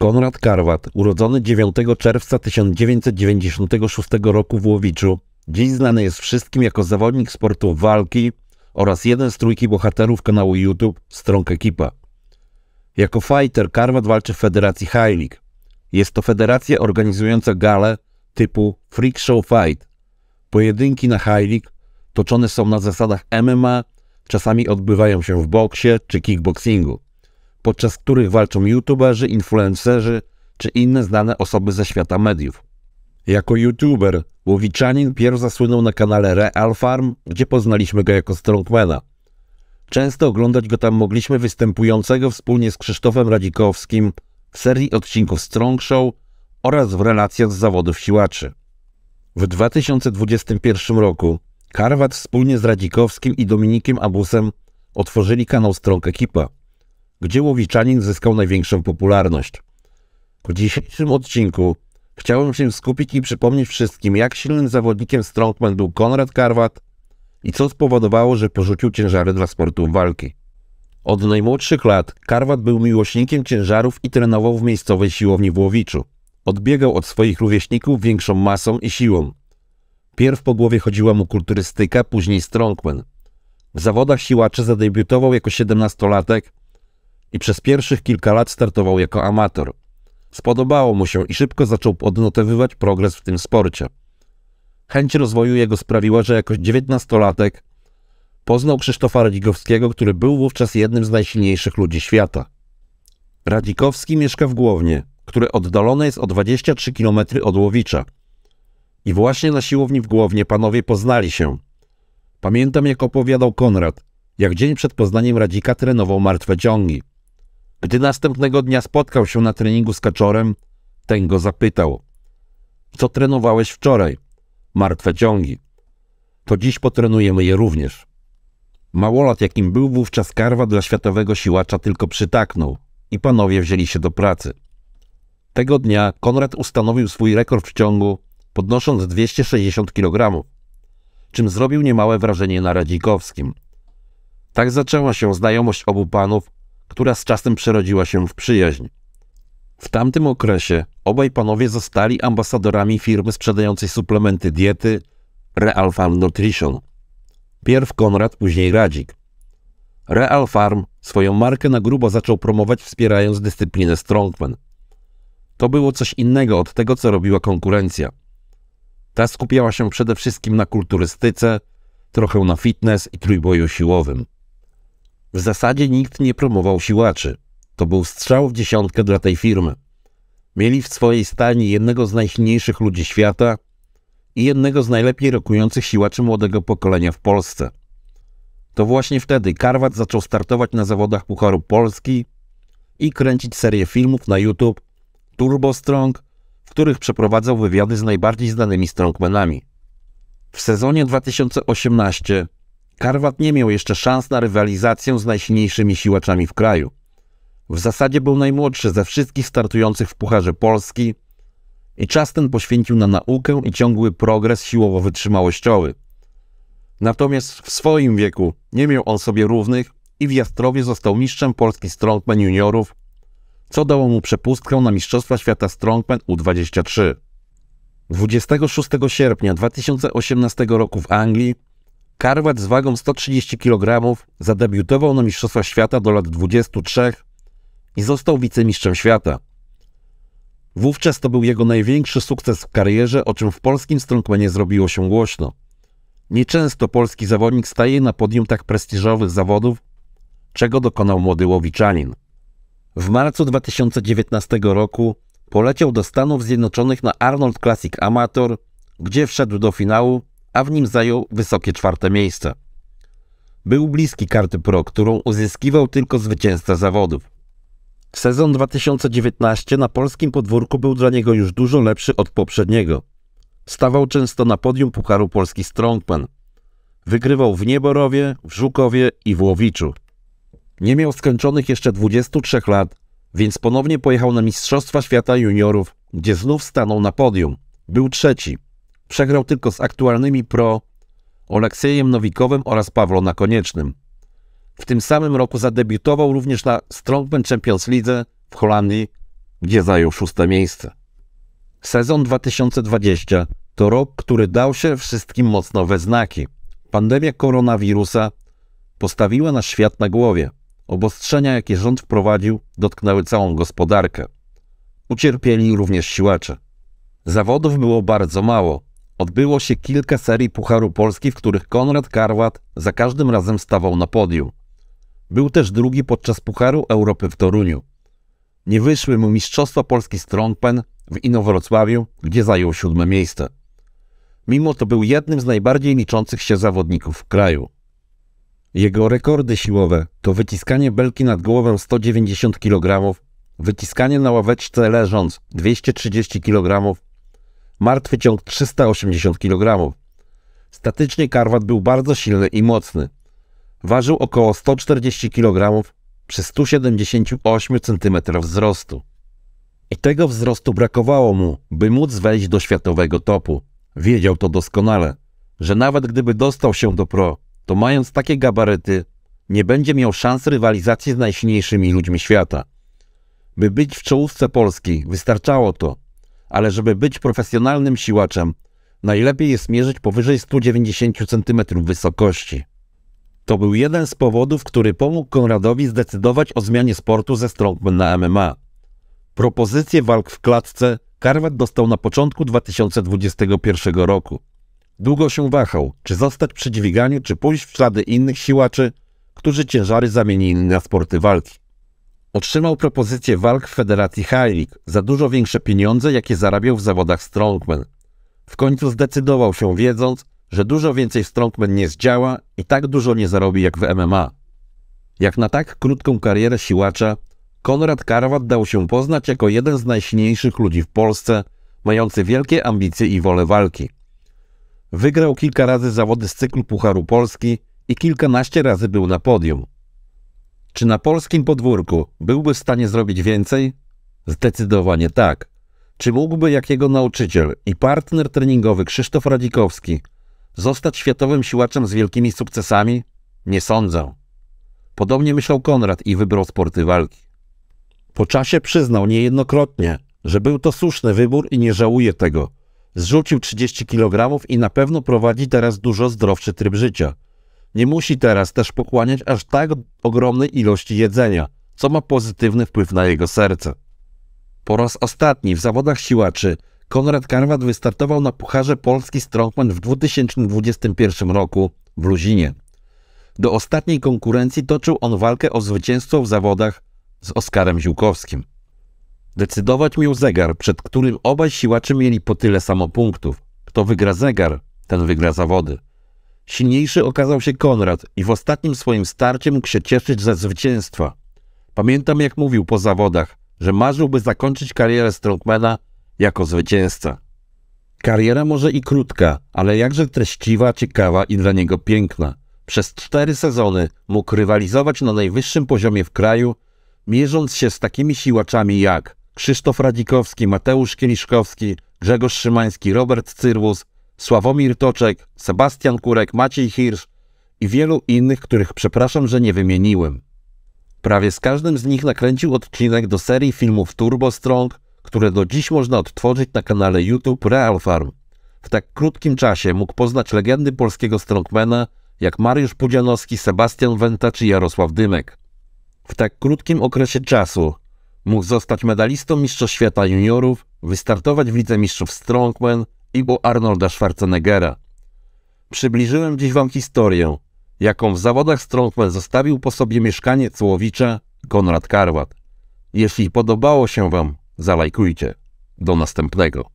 Konrad Karwat, urodzony 9 czerwca 1996 roku w Łowiczu, dziś znany jest wszystkim jako zawodnik sportu walki oraz jeden z trójki bohaterów kanału YouTube Strong Ekipa. Jako fighter Karwat walczy w Federacji High League. Jest to federacja organizująca gale typu Freak Show Fight. Pojedynki na High League toczone są na zasadach MMA, czasami odbywają się w boksie czy kickboxingu, podczas których walczą youtuberzy, influencerzy czy inne znane osoby ze świata mediów. Jako youtuber Łowiczanin pierw zasłynął na kanale Real Farm, gdzie poznaliśmy go jako strongmana. Często oglądać go tam mogliśmy występującego wspólnie z Krzysztofem Radzikowskim w serii odcinków Strong Show oraz w relacjach z zawodów siłaczy. W 2021 roku Karwat wspólnie z Radzikowskim i Dominikiem Abusem otworzyli kanał Strong Ekipa, gdzie Łowiczanin zyskał największą popularność. W dzisiejszym odcinku chciałem się skupić i przypomnieć wszystkim, jak silnym zawodnikiem strongman był Konrad Karwat i co spowodowało, że porzucił ciężary dla sportu walki. Od najmłodszych lat Karwat był miłośnikiem ciężarów i trenował w miejscowej siłowni w Łowiczu. Odbiegał od swoich rówieśników większą masą i siłą. Pierw po głowie chodziła mu kulturystyka, później strongman. W zawodach siłaczy zadebiutował jako 17-latek i przez pierwszych kilka lat startował jako amator. Spodobało mu się i szybko zaczął odnotowywać progres w tym sporcie. Chęć rozwoju jego sprawiła, że jako 19-latek poznał Krzysztofa Radzikowskiego, który był wówczas jednym z najsilniejszych ludzi świata. Radzikowski mieszka w Głownie, które oddalone jest o 23 km od Łowicza. I właśnie na siłowni w Głownie panowie poznali się. Pamiętam, jak opowiadał Konrad, jak dzień przed poznaniem Radzika trenował martwe ciągi. Gdy następnego dnia spotkał się na treningu z Kaczorem, ten go zapytał: co trenowałeś wczoraj? Martwe ciągi. To dziś potrenujemy je również. Małolat, jakim był wówczas Karwat, dla światowego siłacza tylko przytaknął i panowie wzięli się do pracy. Tego dnia Konrad ustanowił swój rekord w ciągu, podnosząc 260 kg, czym zrobił niemałe wrażenie na Radzikowskim. Tak zaczęła się znajomość obu panów, która z czasem przerodziła się w przyjaźń. W tamtym okresie obaj panowie zostali ambasadorami firmy sprzedającej suplementy diety Real Farm Nutrition. Pierw Konrad, później Radzik. Real Farm swoją markę na grubo zaczął promować, wspierając dyscyplinę strongman. To było coś innego od tego, co robiła konkurencja. Ta skupiała się przede wszystkim na kulturystyce, trochę na fitness i trójboju siłowym. W zasadzie nikt nie promował siłaczy. To był strzał w dziesiątkę dla tej firmy. Mieli w swojej stajni jednego z najsilniejszych ludzi świata i jednego z najlepiej rokujących siłaczy młodego pokolenia w Polsce. To właśnie wtedy Karwat zaczął startować na zawodach Pucharu Polski i kręcić serię filmów na YouTube Turbo Strong, w których przeprowadzał wywiady z najbardziej znanymi strongmanami. W sezonie 2018 Karwat nie miał jeszcze szans na rywalizację z najsilniejszymi siłaczami w kraju. W zasadzie był najmłodszy ze wszystkich startujących w Pucharze Polski i czas ten poświęcił na naukę i ciągły progres siłowo-wytrzymałościowy. Natomiast w swoim wieku nie miał on sobie równych i w Jastrowie został mistrzem Polski strongman juniorów, co dało mu przepustkę na Mistrzostwa Świata Strongman U23. 26 sierpnia 2018 roku w Anglii Karwat z wagą 130 kg zadebiutował na Mistrzostwach Świata do lat 23 i został wicemistrzem świata. Wówczas to był jego największy sukces w karierze, o czym w polskim strongmanie zrobiło się głośno. Nieczęsto polski zawodnik staje na podium tak prestiżowych zawodów, czego dokonał młody Łowiczanin. W marcu 2019 roku poleciał do Stanów Zjednoczonych na Arnold Classic Amateur, gdzie wszedł do finału, a w nim zajął wysokie 4. miejsce. Był bliski karty pro, którą uzyskiwał tylko zwycięzca zawodów. Sezon 2019 na polskim podwórku był dla niego już dużo lepszy od poprzedniego. Stawał często na podium Pucharu Polski Strongman. Wygrywał w Nieborowie, w Żukowie i w Łowiczu. Nie miał skończonych jeszcze 23 lat, więc ponownie pojechał na Mistrzostwa Świata Juniorów, gdzie znów stanął na podium. Był trzeci. Przegrał tylko z aktualnymi pro Oleksiejem Nowikowem oraz Pawlo Nakoniecznym. W tym samym roku zadebiutował również na Strongman Champions League w Holandii, gdzie zajął 6. miejsce. Sezon 2020 to rok, który dał się wszystkim mocno we znaki. Pandemia koronawirusa postawiła nasz świat na głowie. Obostrzenia, jakie rząd wprowadził, dotknęły całą gospodarkę. Ucierpieli również siłacze. Zawodów było bardzo mało. Odbyło się kilka serii Pucharu Polski, w których Konrad Karwat za każdym razem stawał na podium. Był też drugi podczas Pucharu Europy w Toruniu. Nie wyszły mu Mistrzostwa Polski Strongman w Inowrocławiu, gdzie zajął 7. miejsce. Mimo to był jednym z najbardziej liczących się zawodników w kraju. Jego rekordy siłowe to wyciskanie belki nad głową 190 kg, wyciskanie na ławeczce leżąc 230 kg, martwy ciąg 380 kg. Statycznie Karwat był bardzo silny i mocny. Ważył około 140 kg przy 178 cm wzrostu. I tego wzrostu brakowało mu, by móc wejść do światowego topu. Wiedział to doskonale, że nawet gdyby dostał się do pro, to mając takie gabaryty, nie będzie miał szans rywalizacji z najsilniejszymi ludźmi świata. By być w czołówce Polski, wystarczało to, ale żeby być profesjonalnym siłaczem, najlepiej jest mierzyć powyżej 190 cm wysokości. To był jeden z powodów, który pomógł Konradowi zdecydować o zmianie sportu ze strongman na MMA. Propozycję walk w klatce Karwat dostał na początku 2021 roku. Długo się wahał, czy zostać przy dźwiganiu, czy pójść w ślady innych siłaczy, którzy ciężary zamienili na sporty walki. Otrzymał propozycję walk w Federacji High League za dużo większe pieniądze, jakie zarabiał w zawodach strongman. W końcu zdecydował się, wiedząc, że dużo więcej w strongman nie zdziała i tak dużo nie zarobi jak w MMA. Jak na tak krótką karierę siłacza, Konrad Karwat dał się poznać jako jeden z najsilniejszych ludzi w Polsce, mający wielkie ambicje i wolę walki. Wygrał kilka razy zawody z cyklu Pucharu Polski i kilkanaście razy był na podium. Czy na polskim podwórku byłby w stanie zrobić więcej? Zdecydowanie tak. Czy mógłby jak jego nauczyciel i partner treningowy Krzysztof Radzikowski zostać światowym siłaczem z wielkimi sukcesami? Nie sądzę. Podobnie myślał Konrad i wybrał sporty walki. Po czasie przyznał niejednokrotnie, że był to słuszny wybór i nie żałuje tego. Zrzucił 30 kg i na pewno prowadzi teraz dużo zdrowszy tryb życia. Nie musi teraz też pochłaniać aż tak ogromnej ilości jedzenia, co ma pozytywny wpływ na jego serce. Po raz ostatni w zawodach siłaczy Konrad Karwat wystartował na Pucharze Polski Strongman w 2021 roku w Luzinie. Do ostatniej konkurencji toczył on walkę o zwycięstwo w zawodach z Oskarem Ziółkowskim. Decydować miał zegar, przed którym obaj siłacze mieli po tyle samo punktów. Kto wygra zegar, ten wygra zawody. Silniejszy okazał się Konrad i w ostatnim swoim starcie mógł się cieszyć ze zwycięstwa. Pamiętam, jak mówił po zawodach, że marzyłby zakończyć karierę strongmana jako zwycięzca. Kariera może i krótka, ale jakże treściwa, ciekawa i dla niego piękna. Przez 4 sezony mógł rywalizować na najwyższym poziomie w kraju, mierząc się z takimi siłaczami jak Krzysztof Radzikowski, Mateusz Kieliszkowski, Grzegorz Szymański, Robert Cyrwus, Sławomir Toczek, Sebastian Kurek, Maciej Hirsch i wielu innych, których przepraszam, że nie wymieniłem. Prawie z każdym z nich nakręcił odcinek do serii filmów Turbo Strong, które do dziś można odtworzyć na kanale YouTube Real Farm. W tak krótkim czasie mógł poznać legendy polskiego strongmana jak Mariusz Pudzianowski, Sebastian Wenta czy Jarosław Dymek. W tak krótkim okresie czasu mógł zostać medalistą Mistrzostw Świata Juniorów, wystartować w Lidze Mistrzów Strongman i u Arnolda Schwarzeneggera. Przybliżyłem dziś wam historię, jaką w zawodach strongman zostawił po sobie mieszkaniec Łowicza Konrad Karwat. Jeśli podobało się wam, zalajkujcie. Do następnego.